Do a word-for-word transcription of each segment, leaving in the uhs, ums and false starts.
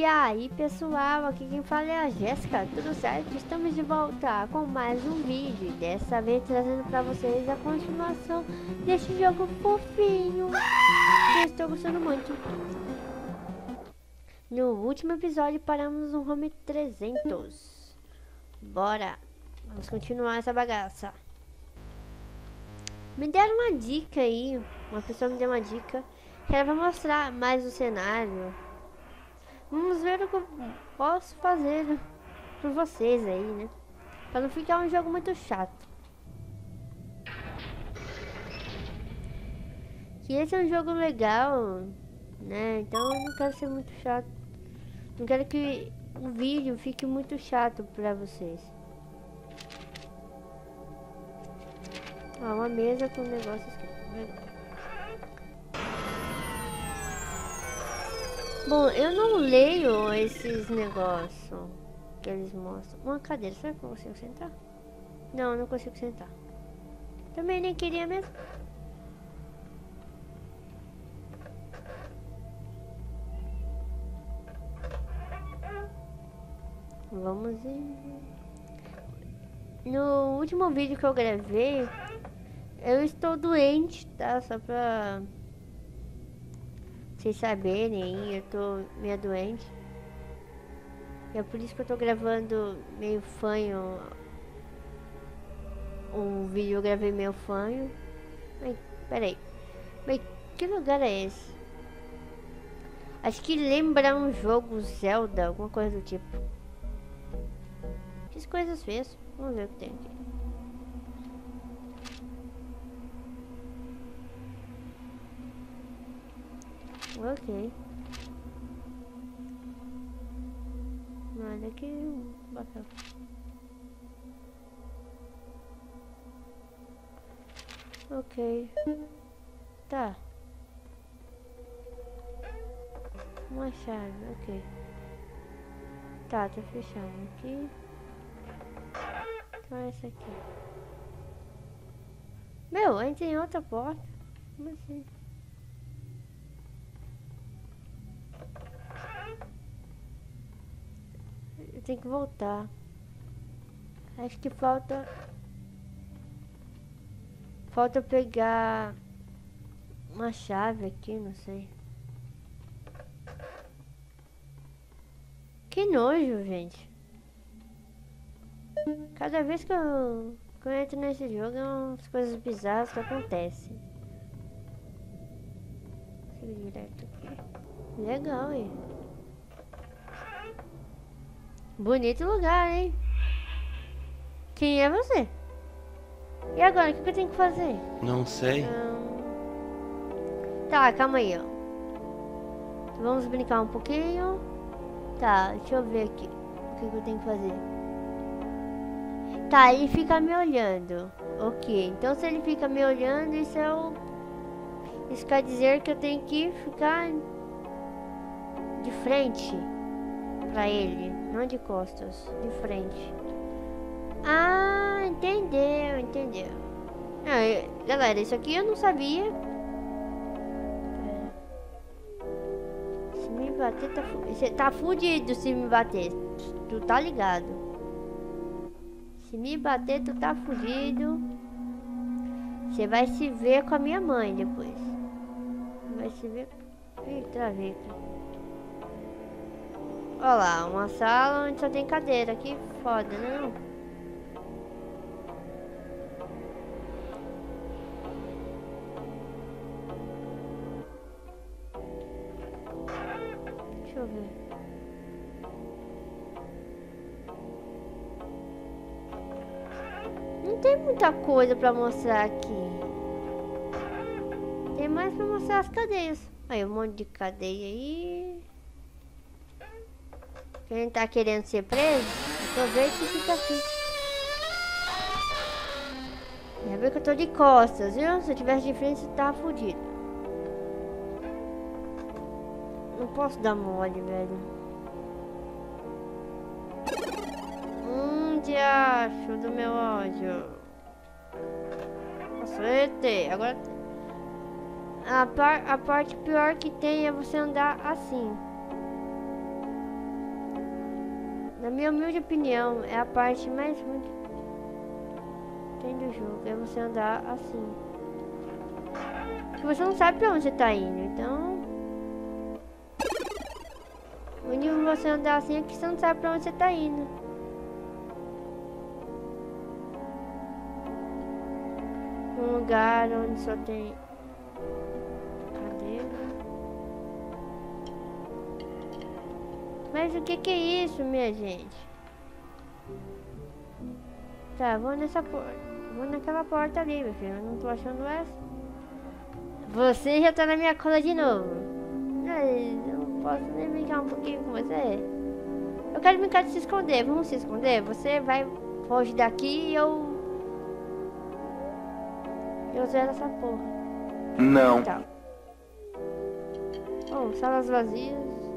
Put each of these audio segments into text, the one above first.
E aí pessoal, aqui quem fala é a Jéssica, tudo certo? Estamos de volta com mais um vídeo e dessa vez trazendo pra vocês a continuação deste jogo fofinho que eu estou gostando muito. No último episódio paramos no home trezentos. Bora, vamos continuar essa bagaça. Me deram uma dica aí, uma pessoa me deu uma dica que era pra mostrar mais o cenário. Vamos ver o que eu posso fazer por vocês aí, né? Pra não ficar um jogo muito chato. Que esse é um jogo legal, né? Então eu não quero ser muito chato. Não quero que o vídeo fique muito chato pra vocês. Ó, uma mesa com negócios legal. Bom, eu não leio esses negócios que eles mostram. Uma cadeira, será que eu consigo sentar? Não, não consigo sentar. Também nem queria mesmo. Vamos ir. No último vídeo que eu gravei, eu estou doente, tá? Só pra vocês saberem, eu tô meio doente. E é por isso que eu tô gravando meio fanho. Um vídeo eu gravei meio fanho. Mas, peraí. Mas que lugar é esse? Acho que lembra um jogo Zelda, alguma coisa do tipo. Fiz coisas feias. Vamos ver o que tem aqui. Ok. Olha aqui, bacana. Ok. Tá. Uma chave, ok. Tá, tá fechado aqui. Então é essa aqui. Meu, a gente tem outra porta. Como assim? Eu tenho que voltar. Acho que falta... Falta pegar... uma chave aqui, não sei. Que nojo, gente. Cada vez que eu, que eu entro nesse jogo, é umas coisas bizarras que acontecem. Sigo direto aqui. Legal, hein? Bonito lugar, hein? Quem é você? E agora, o que, que eu tenho que fazer? Não sei. Hum... Tá, calma aí, ó. Vamos brincar um pouquinho. Tá, deixa eu ver aqui. O que, que eu tenho que fazer? Tá, ele fica me olhando. Ok, então se ele fica me olhando, isso é o... Isso quer dizer que eu tenho que ficar de frente pra ele, não de costas, de frente. Ah, entendeu, entendeu. Ah, eu... Galera, isso aqui eu não sabia. Pera. Se me bater, tá, fu... Você tá fudido se me bater. Tu tá ligado? Se me bater, tu tá fudido. Você vai se ver com a minha mãe depois. Vai se ver... Ih, travei aqui. Olha lá, uma sala onde só tem cadeira. Que foda, né? Não? Deixa eu ver. Não tem muita coisa pra mostrar aqui. Tem mais pra mostrar as cadeias. Aí, um monte de cadeia aí. Quem tá querendo ser preso, aproveita e fica aqui. Já viu que eu tô de costas, viu? Se eu tivesse de frente, você tava fudido. Não posso dar mole, velho. Hum, diacho do meu ódio. Cacete, agora... A, par, a parte pior que tem é você andar assim. minha humilde opinião, é a parte mais ruim que tem do jogo. É você andar assim. Porque você não sabe pra onde você tá indo, então... O único que você andar assim é que você não sabe pra onde você tá indo. Um lugar onde só tem cadeira. Mas o que que é isso, minha gente? Tá, vou nessa porta. Vou naquela porta ali, meu filho. Eu não tô achando essa. Você já tá na minha cola de novo. Mas eu não posso nem brincar um pouquinho com você. Eu quero brincar de se esconder. Vamos se esconder? Você vai fugir daqui e eu... Eu zero essa porra. Não. Tá. Bom, salas vazias.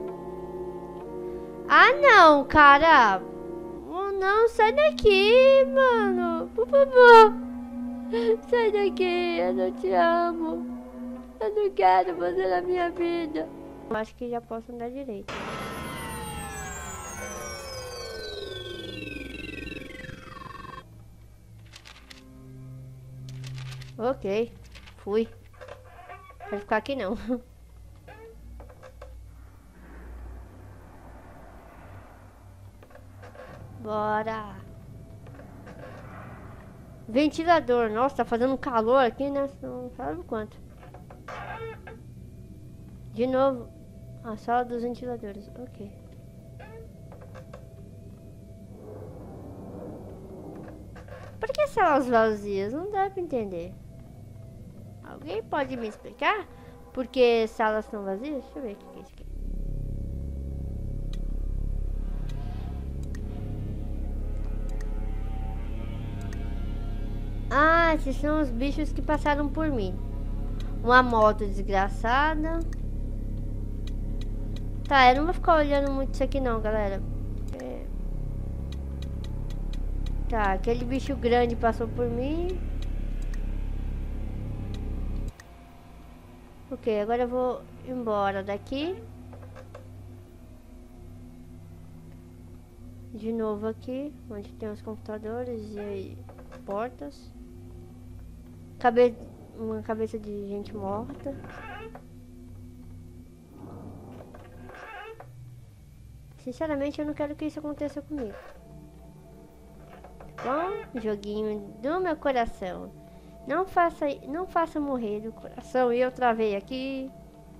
Ah, não, cara. Oh, não, sai daqui, mano. Por favor. Sai daqui, eu não te amo. Eu não quero você na minha vida. Eu acho que já posso andar direito. Ok, fui. Quero ficar aqui não. Bora. Ventilador. Nossa, tá fazendo calor aqui, né? Não sabe o quanto. De novo. A sala dos ventiladores. Ok. Por que salas vazias? Não dá pra entender. Alguém pode me explicar? Por que salas estão vazias? Deixa eu ver o que é isso aqui. Ah, esses são os bichos que passaram por mim. Uma moto desgraçada. Tá, eu não vou ficar olhando muito isso aqui não, galera. É... Tá, aquele bicho grande passou por mim. Ok, agora eu vou embora daqui. De novo aqui, onde tem os computadores e portas. Cabe... Uma cabeça de gente morta. Sinceramente, eu não quero que isso aconteça comigo. Bom, joguinho do meu coração. Não faça, não faça morrer do coração. E eu travei aqui.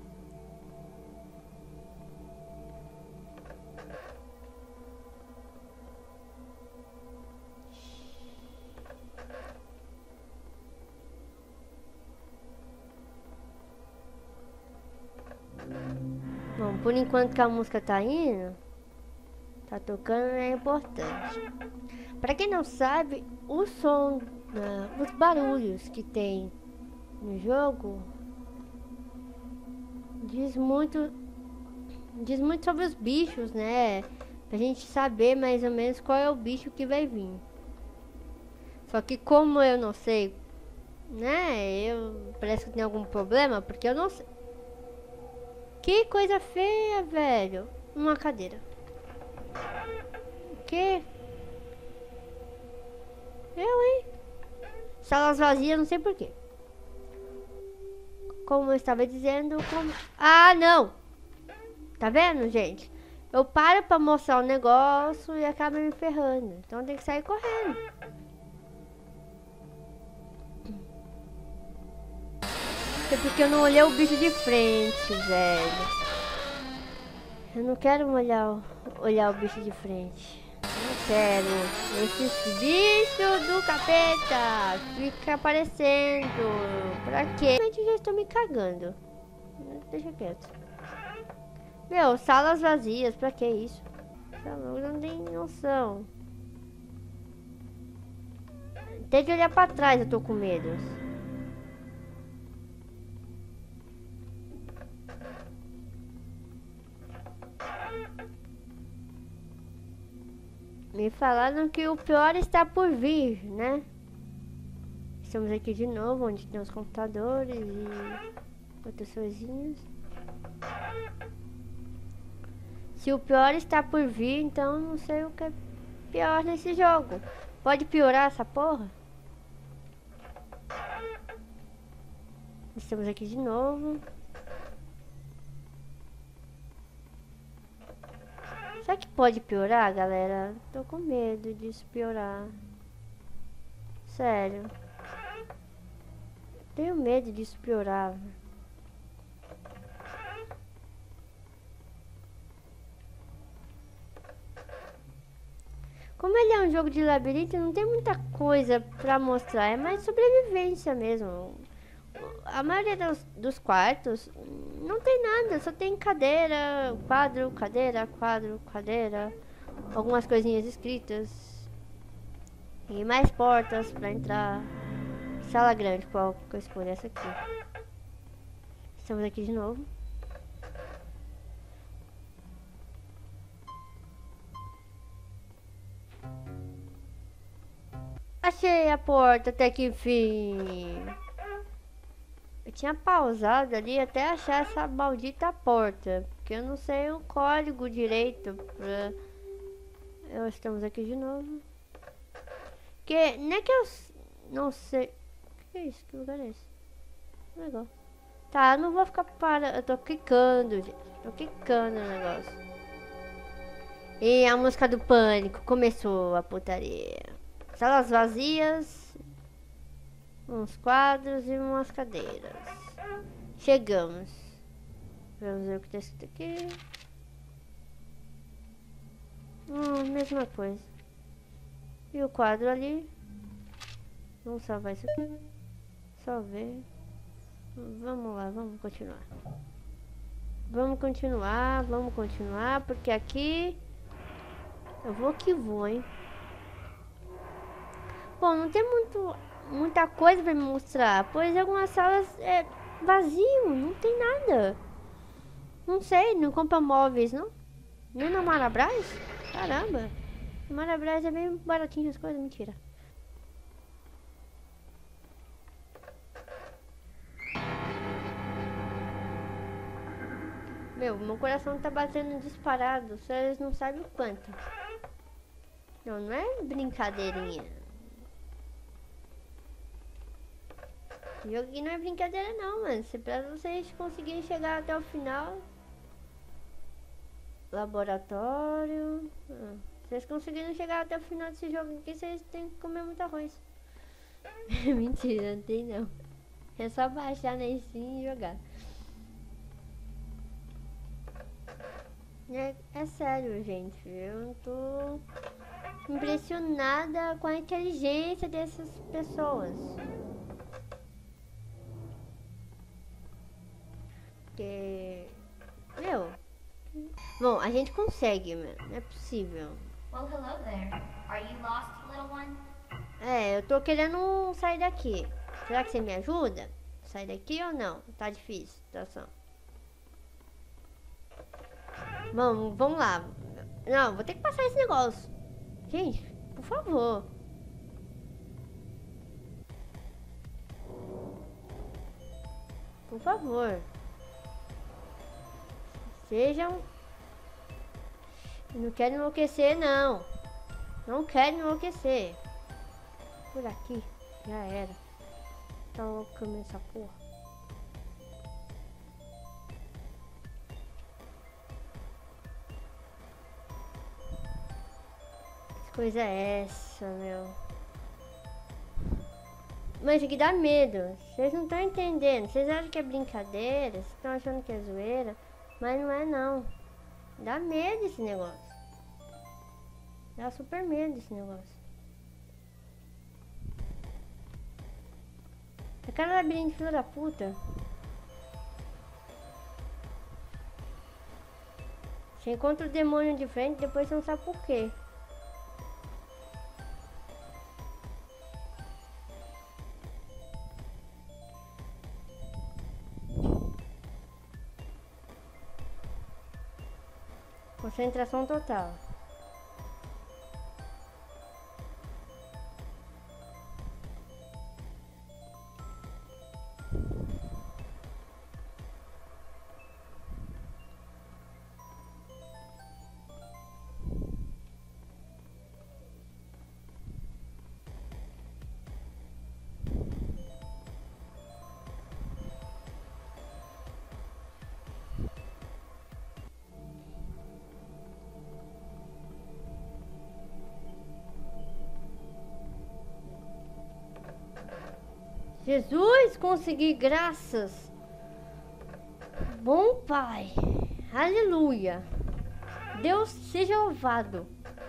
Bom, por enquanto que a música tá indo, tá tocando, é importante. Pra quem não sabe, o som, uh, os barulhos que tem no jogo diz muito, diz muito sobre os bichos, né? Pra gente saber mais ou menos qual é o bicho que vai vir. Só que como eu não sei, né? Eu parece que tem algum problema, porque eu não sei. Que coisa feia, velho. Uma cadeira. O quê? Eu, hein? Salas vazias, não sei porquê. Como eu estava dizendo, como... Ah, não! Tá vendo, gente? Eu paro pra mostrar o negócio e acaba me ferrando. Então tem que sair correndo. É porque eu não olhei o bicho de frente, velho. Eu não quero olhar, olhar o bicho de frente. Não quero. Esse bicho do capeta fica aparecendo. Pra quê? Eu já estou me cagando. Deixa quieto. Meu, salas vazias. Pra que isso? Eu não tenho noção. Até de olhar pra trás eu tô com medo. Me falaram que o pior está por vir, né? Estamos aqui de novo, onde tem os computadores e outras coisinhas. Se o pior está por vir, então não sei o que é pior nesse jogo. Pode piorar essa porra? Estamos aqui de novo. Será que pode piorar, galera? Tô com medo disso piorar. Sério. Tenho medo disso piorar. Como ele é um jogo de labirinto, não tem muita coisa pra mostrar. É mais sobrevivência mesmo. A maioria dos, dos quartos não tem nada. Só tem cadeira, quadro, cadeira, quadro, cadeira. Algumas coisinhas escritas. E mais portas pra entrar. Sala grande, qual que eu escolhi? Essa aqui. Estamos aqui de novo. Achei a porta até que enfim. Eu tinha pausado ali até achar essa maldita porta. Porque eu não sei o código direito pra... Eu, estamos aqui de novo. Que não é que eu não sei. O que é isso? Que lugar é esse? Legal. Tá, eu não vou ficar parado. Eu tô clicando, gente. Tô clicando no negócio. E a música do pânico. Começou a putaria. Salas vazias. Uns quadros e umas cadeiras. Chegamos. Vamos ver o que tá escrito aqui. Hum, mesma coisa. E o quadro ali. Vamos salvar isso aqui. Salvei. Vamos lá, vamos continuar. Vamos continuar, vamos continuar. Porque aqui... Eu vou que vou, hein. Bom, não tem muito, muita coisa pra me mostrar. Pois algumas salas é vazio, não tem nada. Não sei, não compra móveis, não? Nem na Marabras? Caramba. Na Marabras é bem baratinho as coisas, mentira. Meu, meu coração tá batendo disparado, vocês não sabem o quanto. Não, não é brincadeirinha. Esse jogo aqui não é brincadeira não, mano. Se pra vocês conseguirem chegar até o final... Laboratório... Ah, se vocês conseguirem chegar até o final desse jogo aqui, vocês têm que comer muito arroz. Mentira, não tem não. É só baixar na Steam e jogar. É, é sério, gente. Eu não tô impressionada com a inteligência dessas pessoas. Porque... Meu... Bom, a gente consegue, mano. Não é possível. Well, hello there. Are you lost, little one? É, eu tô querendo sair daqui. Será que você me ajuda? Sair daqui ou não? Tá difícil a situação. Vamos, vamos lá. Não, vou ter que passar esse negócio. Gente, por favor. Por favor. Sejam... Não quero enlouquecer, não. Não quero enlouquecer. Por aqui. Já era. Tá loucando essa porra. Que coisa é essa, meu? Mas isso aqui dá medo. Vocês não estão entendendo. Vocês acham que é brincadeira? Vocês estão achando que é zoeira? Mas não é não. Dá medo esse negócio. Dá super medo esse negócio. É cara labirinto, filho da puta. Você encontra o demônio de frente, depois você não sabe por quê. Concentração total. Jesus, consegui, graças. Bom Pai. Aleluia. Deus seja louvado.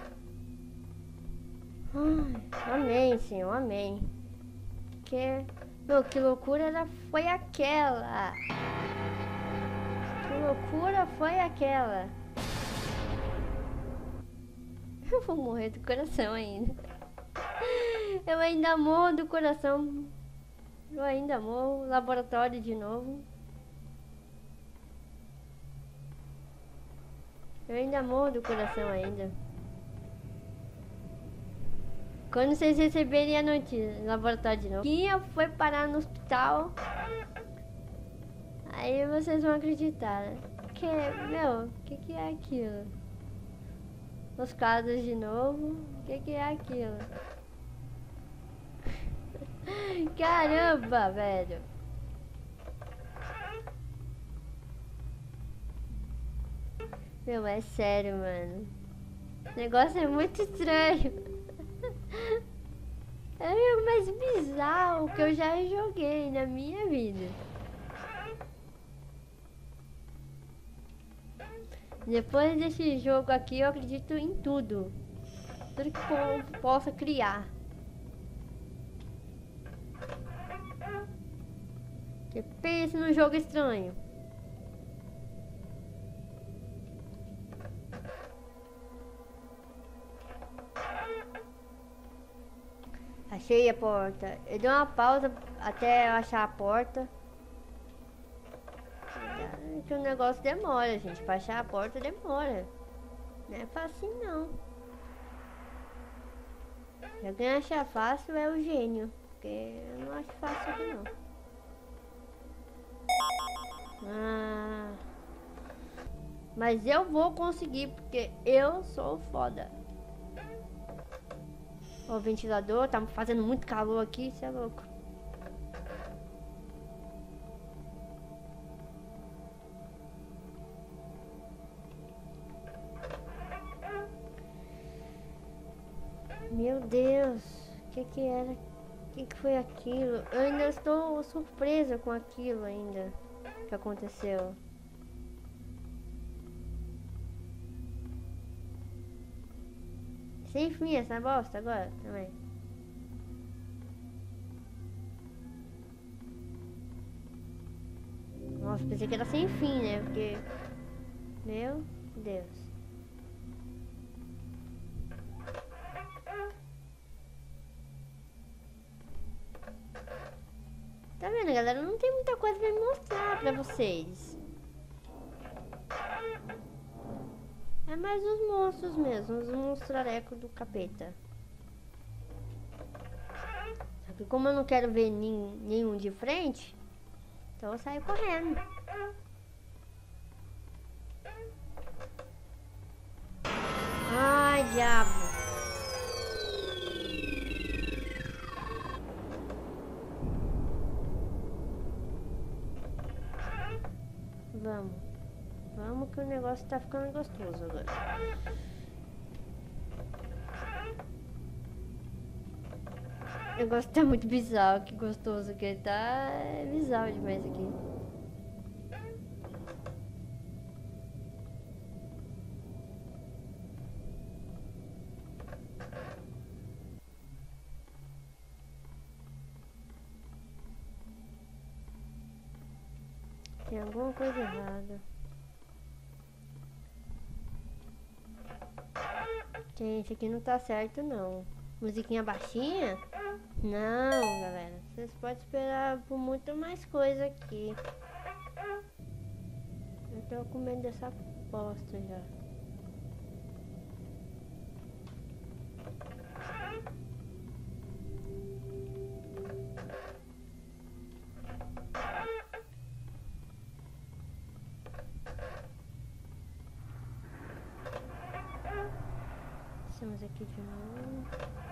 Ai, amém, Senhor, amém. Que, meu, que loucura era, foi aquela? Que loucura foi aquela? Eu vou morrer do coração ainda. Eu ainda morro do coração. Eu ainda morro. Laboratório de novo. Eu ainda morro do coração ainda. Quando vocês receberem a notícia, laboratório de novo. Quinha foi parar no hospital. Aí vocês vão acreditar. Que, meu, o que, que é aquilo? Os casos de novo. O que, que é aquilo? Caramba, velho. Meu, é sério, mano. O negócio é muito estranho. É o mais bizarro que eu já joguei na minha vida. Depois desse jogo aqui, eu acredito em tudo. Tudo que eu possa criar. Que pensa num jogo estranho. Achei a porta. Eu dei uma pausa até eu achar a porta. Que o negócio demora, gente. Pra achar a porta demora. Não é fácil não. Se alguém achar fácil é o gênio. Porque eu não acho fácil aqui não. Ah, mas eu vou conseguir porque eu sou foda. O ventilador tá fazendo muito calor aqui, isso é louco. Meu Deus, o que que era? O que que foi aquilo? Eu ainda estou surpresa com aquilo ainda que aconteceu. Sem fim essa bosta agora também. Nossa, pensei que era sem fim, né? Porque... Meu Deus. Tá vendo, galera? Não tem muita coisa pra me mostrar pra vocês. É mais os monstros mesmo, os monstrarecos do capeta. Só que como eu não quero ver nin, nenhum de frente, então eu saio correndo. Ai, diabo. Vamos. Vamos que o negócio tá ficando gostoso agora. O negócio tá muito bizarro, que gostoso que ele tá. É bizarro demais aqui. Tem alguma coisa errada. Gente, aqui não tá certo não. Musiquinha baixinha? Não, galera. Vocês podem esperar por muito mais coisa aqui. Eu tô com medo dessa bosta já. Estamos aqui de novo.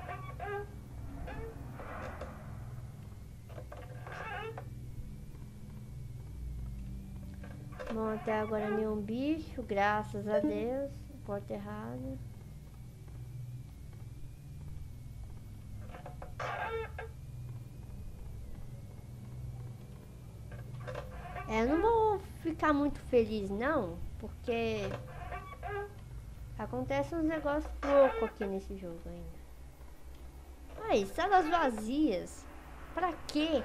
Bom, até agora nenhum bicho, graças a Deus. Porta errada. É, eu não vou ficar muito feliz não, porque acontece uns negócios loucos aqui nesse jogo ainda. Ai, salas vazias. Pra quê?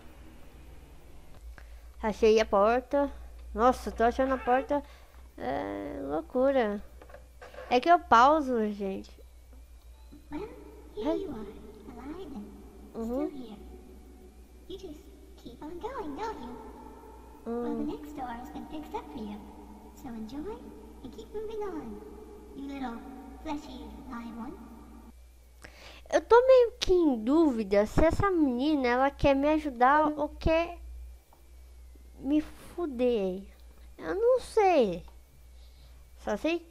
Achei a porta. Nossa, tô achando a porta é, loucura. É que eu pauso, gente. Well, here you are, alive and Uhum. still here. You just keep on going, don't you? Well, the Hum. next door has been fixed up for you. So enjoy and keep moving on, you little fleshy live one. Eu tô meio que em dúvida se essa menina ela quer me ajudar ou quer me fuder. Eu não sei. Só sei.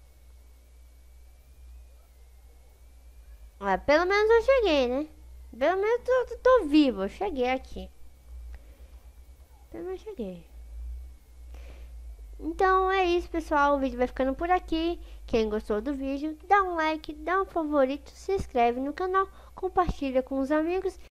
Ah, pelo menos eu cheguei, né? Pelo menos eu tô, tô vivo. Eu cheguei aqui. Pelo menos cheguei. Então é isso, pessoal. O vídeo vai ficando por aqui. Quem gostou do vídeo, dá um like, dá um favorito, se inscreve no canal, compartilha com os amigos.